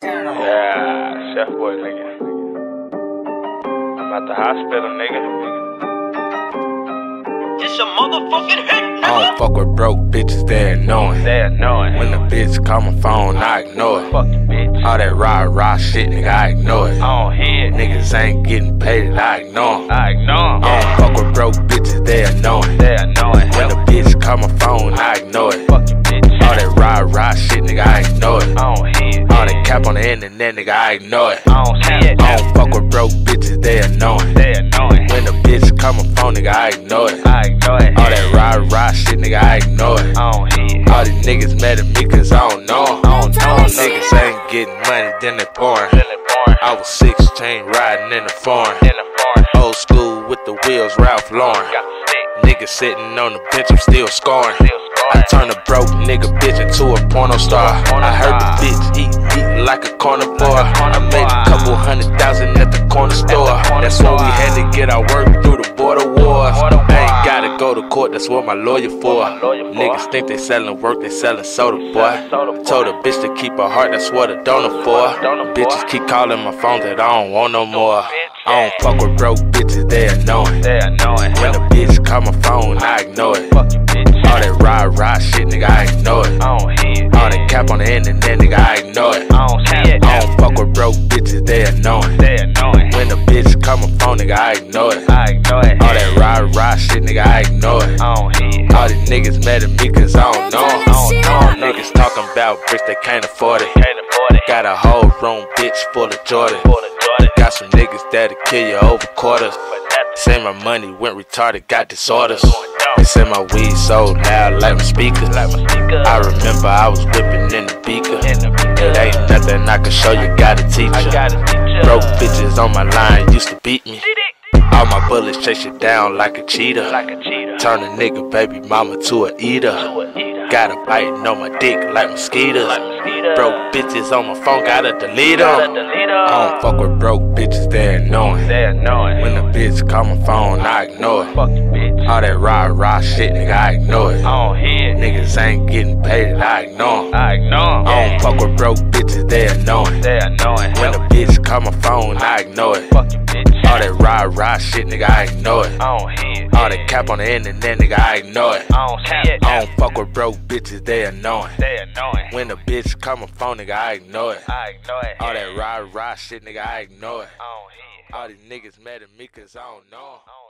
Yeah, chef boy, nigga. I'm at the hospital, nigga. It's a motherfucking hit, nigga. I don't fuck with broke bitches, they annoying. They annoying. When the bitch call my phone, I ignore it. Fuck you, bitch. All that rah shit, nigga, I ignore it. I don't hear it. Niggas ain't getting paid, I ignore 'em. I ignore 'em. I don't fuck with broke bitches, they annoying. They annoying. When the bitch call my phone, I ignore it. Fuck you, bitch. All that rah shit, nigga, I ignore it. I don't hear it. All that cap on the internet, nigga, I ignore it. I don't see it. I don't fuck with broke bitches, they annoying. They annoying. When the bitch call my phone, nigga, I ignore it. I ignore it. All that rah shit, nigga, I ignore it. I don't hear it. All these niggas mad at me cause I don't know 'em. I don't know 'em. Niggas ain't getting money, then they pouring. Feeling boring. I was 16 riding in the foreign. In the foreign. Old school with the wheels, Ralph Lauren. Got sick. Niggas sitting on the bench, I'm still scoring. Still I scoring. turned a broke nigga bitch into a porno star. I heard the bitch eat like a corner boy. I made a couple $100,000 at the corner store. That's when we had to get our work through the border wars. I ain't gotta go to court, that's what my lawyer for. Niggas think they selling work, they selling soda, boy. Told a bitch to keep her heart, that's what a donor for. Bitches keep calling my phone that I don't want no more. I don't fuck with broke bitches, they annoying. They annoying. When the bitch call my phone, I ignore it. Fuck you, bitch. All that rah shit, nigga, I ignore it. I don't hear it. All that cap on the internet, nigga, I ignore it. I don't see it. I don't fuck with broke bitches, they annoying. They annoying. When the bitch call my phone, nigga, I ignore it. I ignore it. All that rah shit, nigga, I ignore it. I don't hear it. All these niggas mad at me cause I don't know 'em. I don't know 'em. Niggas talking about bricks, they can't afford it. Can't afford it. Got a whole room, bitch, full of Jordan. For the Jordan. Got some niggas that'll kill you over quarters. But that's Say my money went retarded, got disorders. They say my weed so loud like my speakers. like my speaker. I remember I was whipping in the beaker. In the beaker. It ain't nothing I can show you, gotta teach I ya. got a teacher. Broke bitches on my line used to beat me. All my bullets chase you down like a cheetah. Like a cheetah. Turn a nigga baby mama to a eater. To a eater. Got a biting on my dick like mosquitoes. Like mosquito. Broke bitches on my phone, gotta delete Gotta 'em. delete 'em. I don't fuck with broke bitches, they annoying. They annoying. When the bitch call my phone, I ignore it. Fuck you, bitch. All that rah shit, nigga, I ignore it. I don't hear it. Niggas ain't getting paid, I ignore 'em. I ignore 'em. I don't fuck with broke bitches, they annoying. They annoying. When the bitch call my phone, I ignore it. Fuck you, bitch. All that rah shit, nigga, I ignore it. I don't hear it. All that cap on the internet, nigga, I ignore it. I don't see it. I don't fuck with broke bitches, they annoying. They annoying. When the bitch call my phone, nigga, I ignore it. I ignore it. All that rah shit, nigga, I ignore it. I don't hear it. All these niggas mad at me cause I don't know 'em.